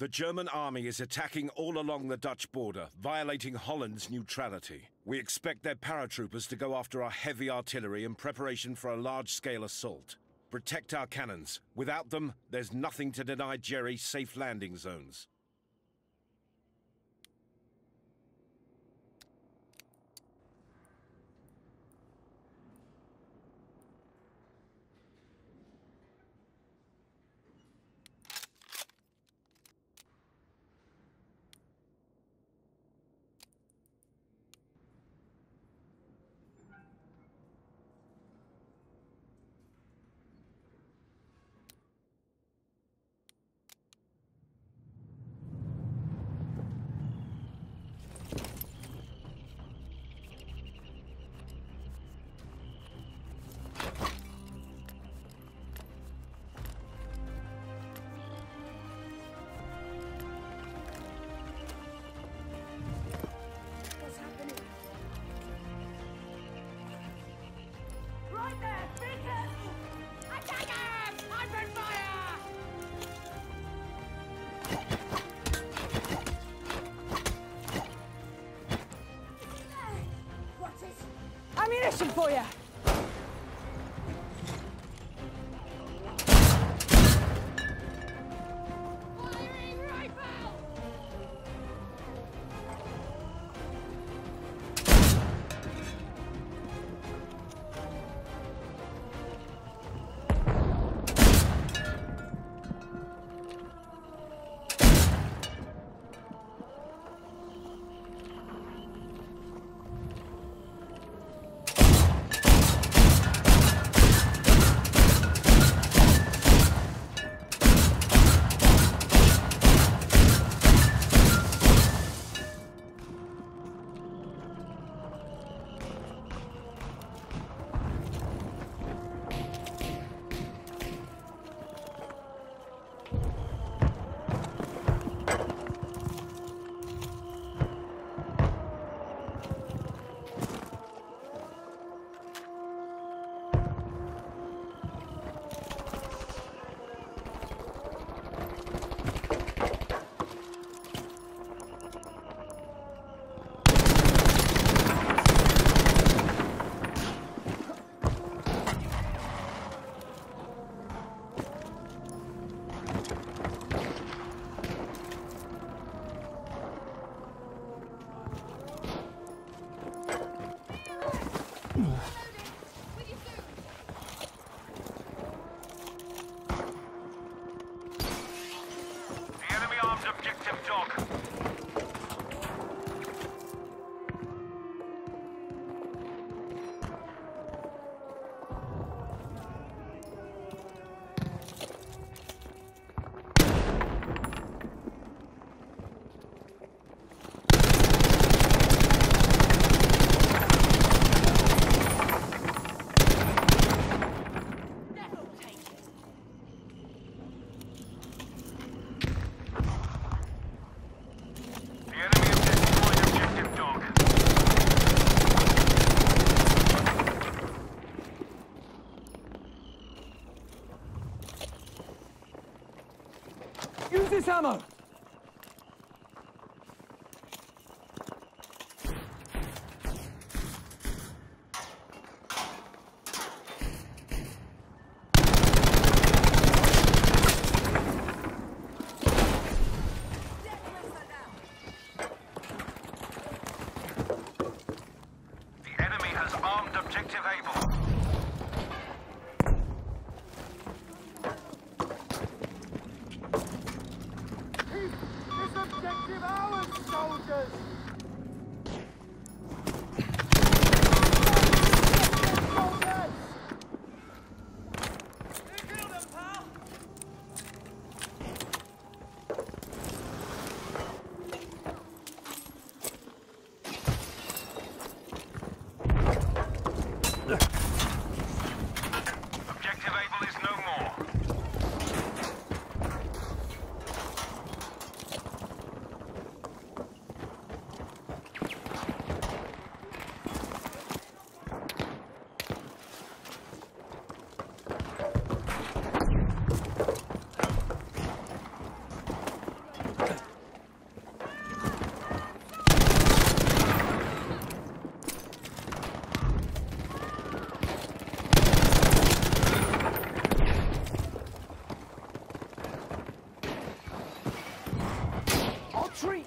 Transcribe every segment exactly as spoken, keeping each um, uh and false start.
The German army is attacking all along the Dutch border, violating Holland's neutrality. We expect their paratroopers to go after our heavy artillery in preparation for a large-scale assault. Protect our cannons. Without them, there's nothing to deny Jerry safe landing zones. Ammunition for you! Firing rifle! Objective dog. Use this ammo! The enemy has armed objective Able. Objective ours, soldiers! Objective Able is no more.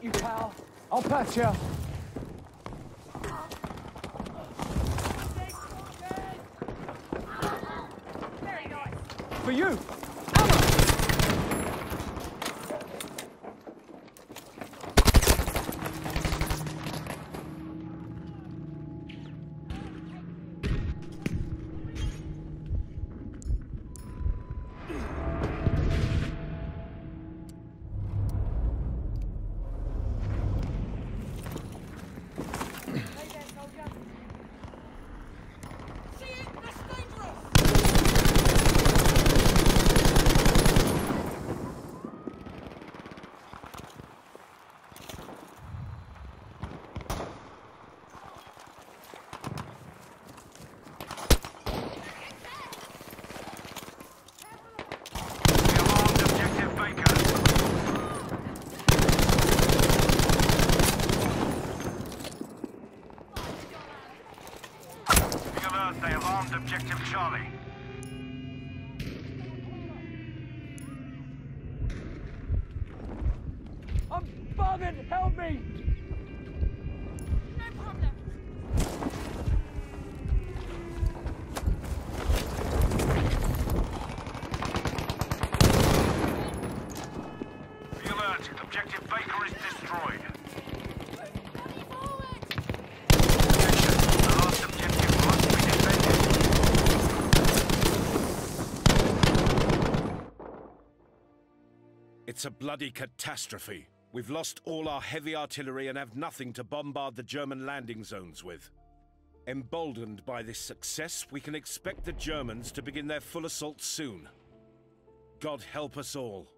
you, pal. I'll patch you. Very nice. For you. They have armed objective Charlie. I'm bothered! Help me! No problem. Be alert. Objective Baker is destroyed. The last objective must be defended. It's a bloody catastrophe. We've lost all our heavy artillery and have nothing to bombard the German landing zones with. Emboldened by this success, we can expect the Germans to begin their full assault soon. God help us all.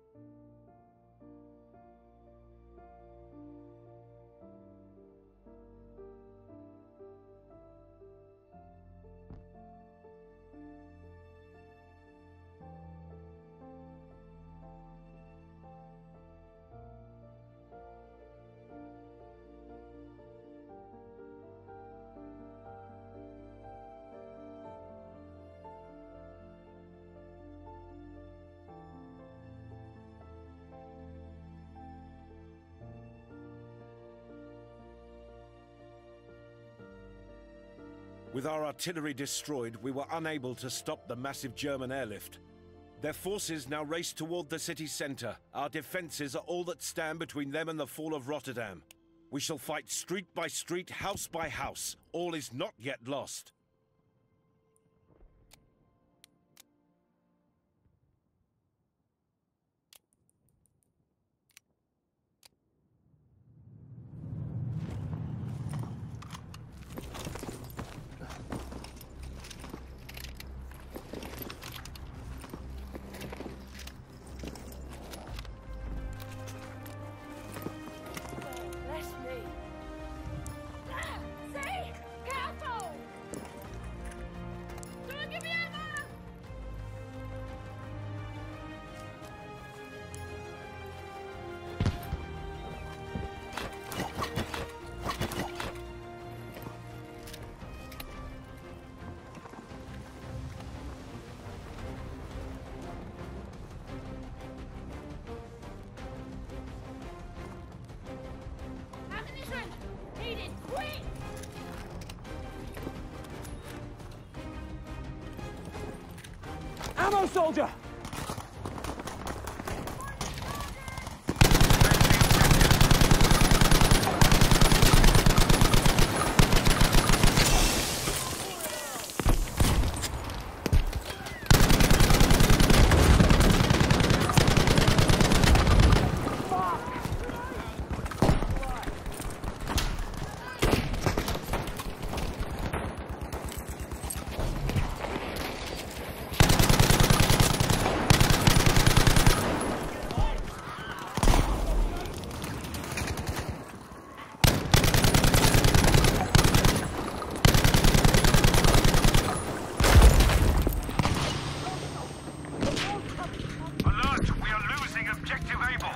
With our artillery destroyed, we were unable to stop the massive German airlift. Their forces now race toward the city centre. Our defences are all that stand between them and the fall of Rotterdam. We shall fight street by street, house by house. All is not yet lost. Bless me. Ah, see? Careful! Don't give me ammo! Ammunition! Needed! Quick! Ammo, soldier! Alert! We are losing objective Able.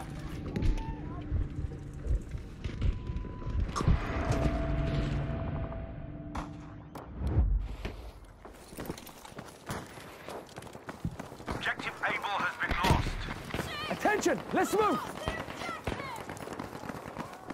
Objective Able has been lost. Attention! Let's move!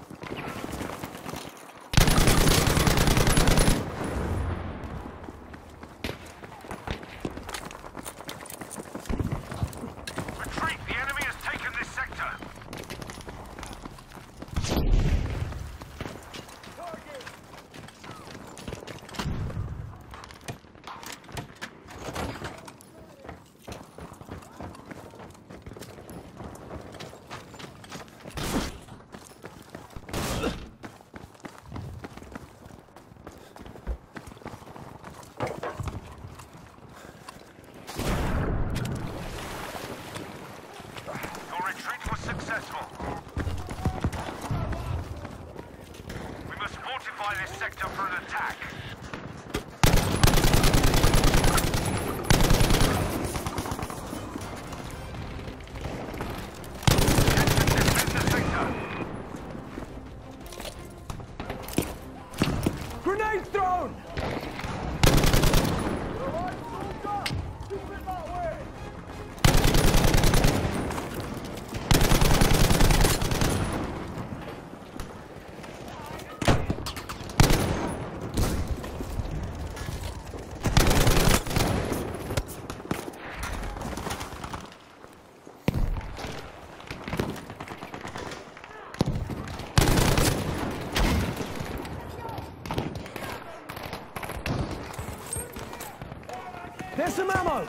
There's some ammo!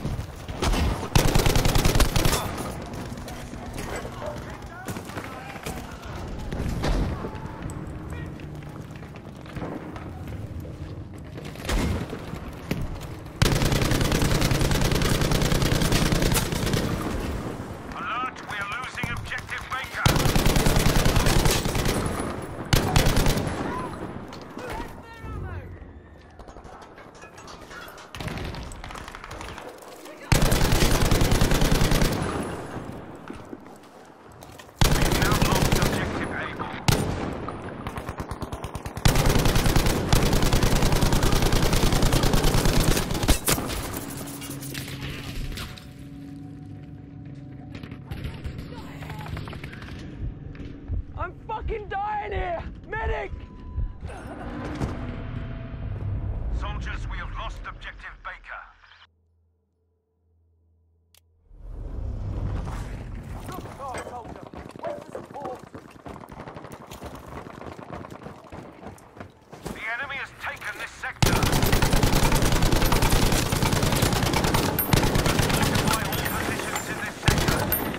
I'm fucking dying here! Medic! Soldiers, we have lost objective Baker. Good call, soldier. Wait for support. The enemy has taken this sector. Fortify all positions in this sector.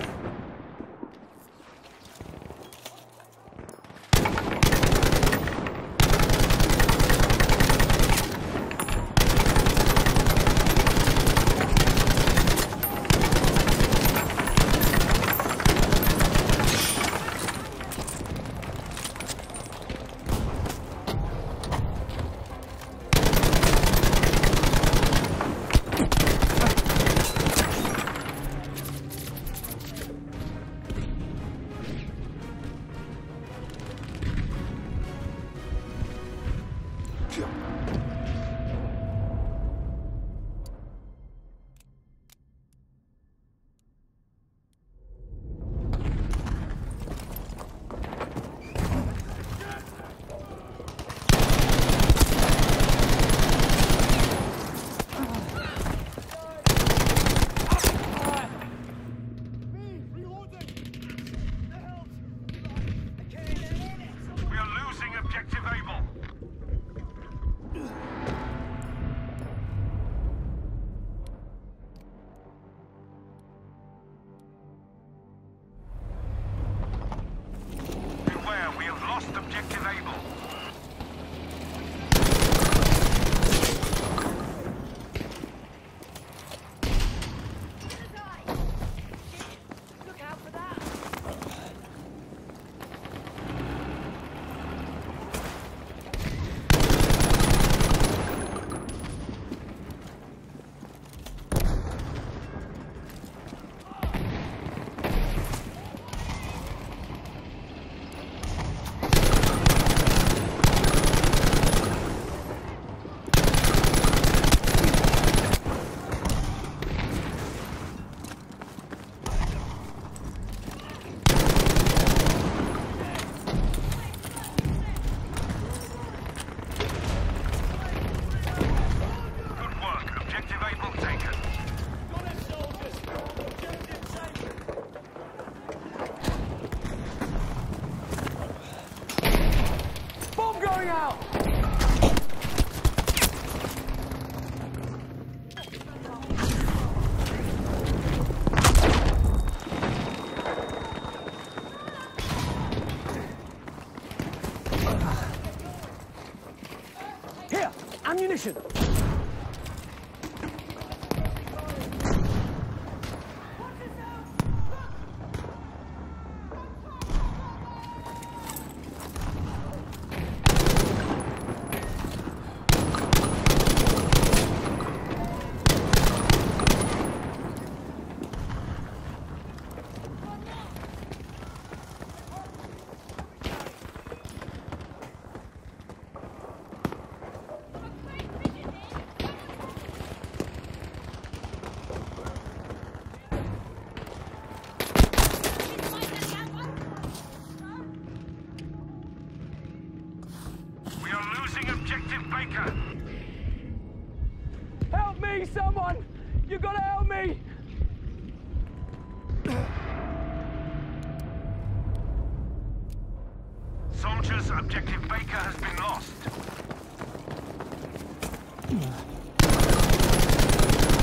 Ammunition! Objective Baker! Help me, someone! You gotta help me! Soldiers, Objective Baker has been lost.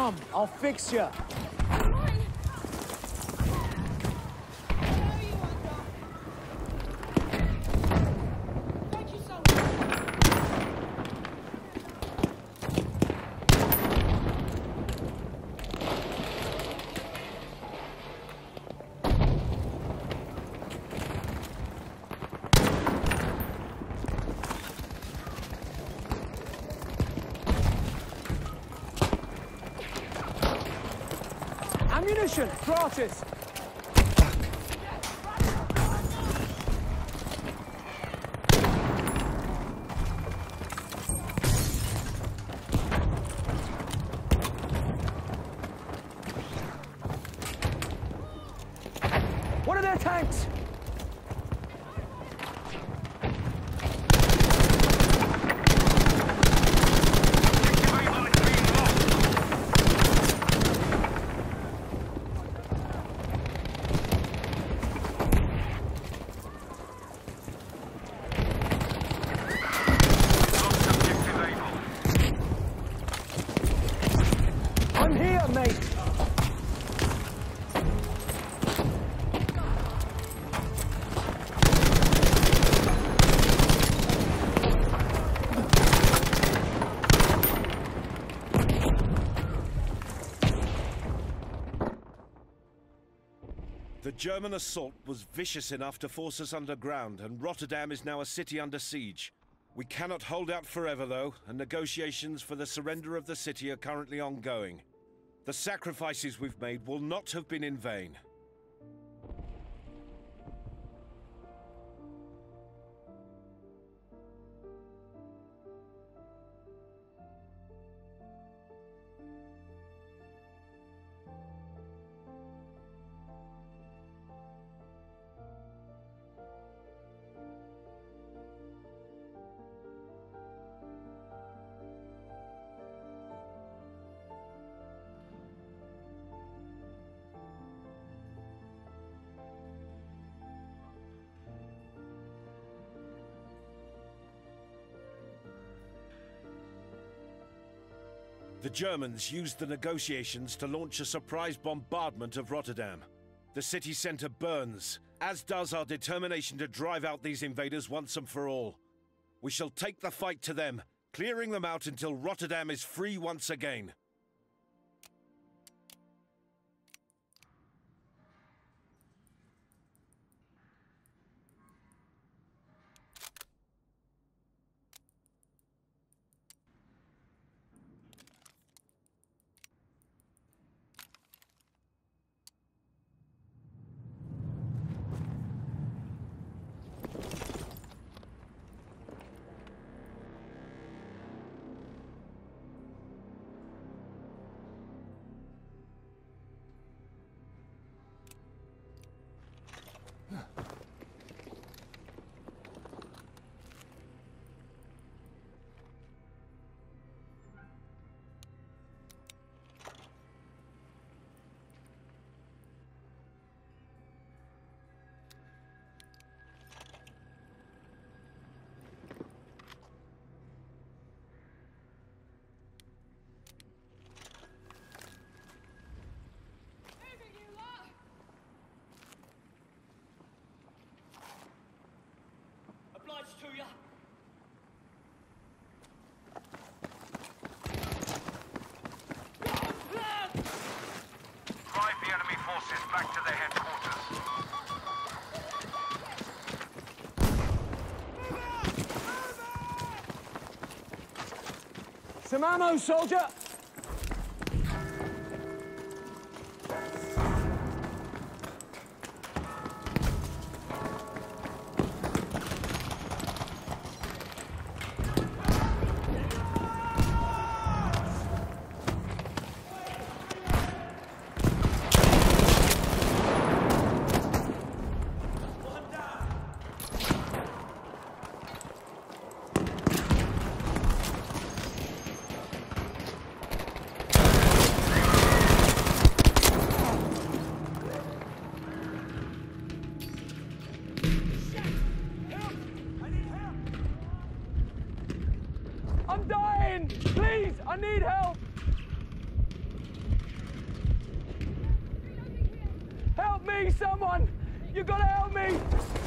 Come, I'll fix you. Fine. Thank you so much. Ammunition, gratis. What are their tanks? I'm here, mate. The German assault was vicious enough to force us underground, and Rotterdam is now a city under siege. We cannot hold out forever, though, and negotiations for the surrender of the city are currently ongoing. The sacrifices we've made will not have been in vain. The Germans used the negotiations to launch a surprise bombardment of Rotterdam. The city centre burns, as does our determination to drive out these invaders once and for all. We shall take the fight to them, clearing them out until Rotterdam is free once again. To ya. Drive the enemy forces back to their headquarters. Some ammo, soldier. I'm dying! Please, I need help! me, someone! You gotta help me!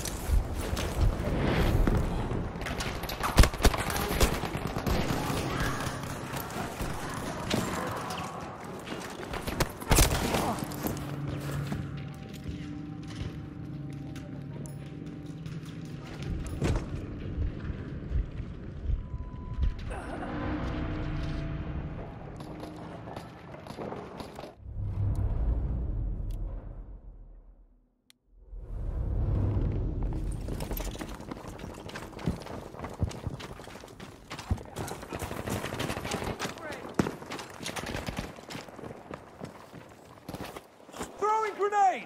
Grenade!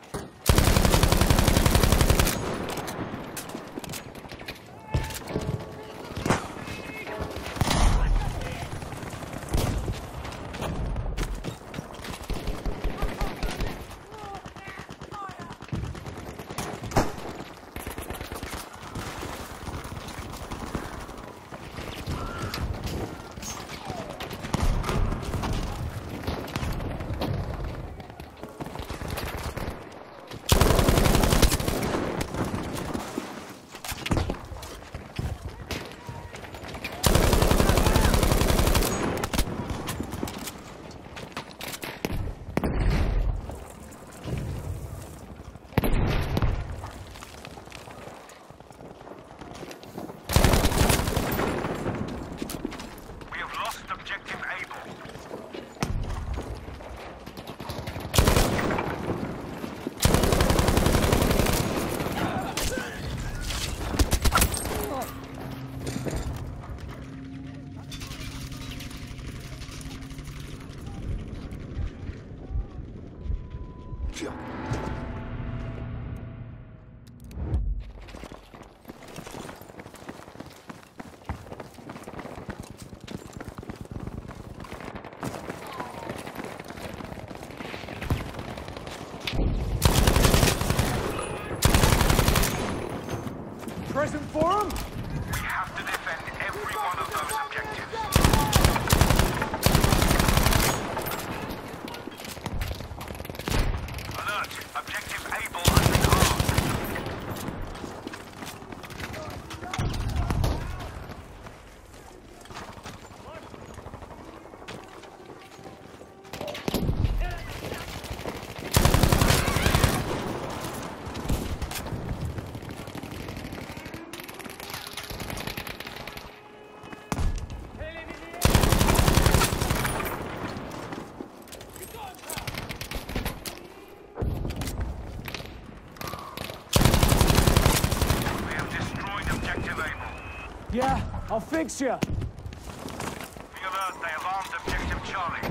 Present for him? We have to defend every one of those objectives. Alert! Objective Able has been armed. Yeah, I'll fix you. Be alert, they have armed Objective Charlie.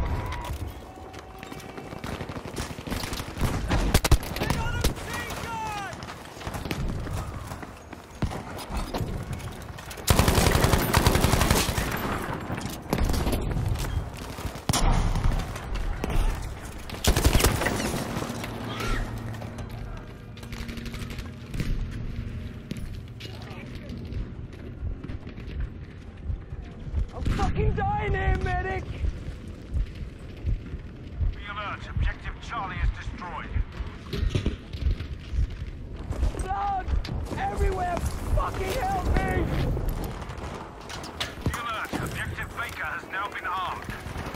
Fucking dying here, medic! Be alert, Objective Charlie is destroyed. Blood! Everywhere! Fucking help me! Be alert, Objective Baker has now been armed.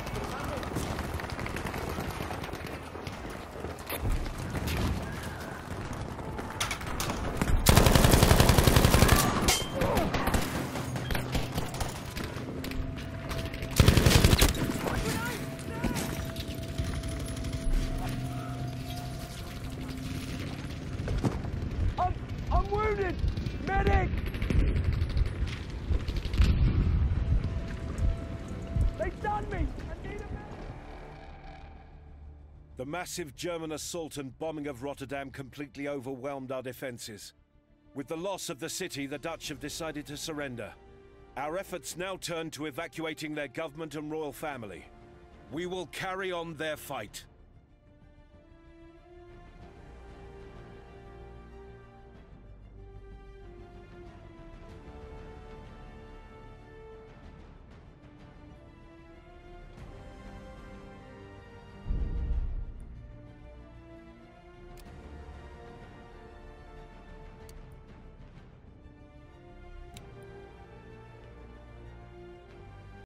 I'm wounded! Medic! They've done me! I need a medic! The massive German assault and bombing of Rotterdam completely overwhelmed our defenses. With the loss of the city, the Dutch have decided to surrender. Our efforts now turn to evacuating their government and royal family. We will carry on their fight.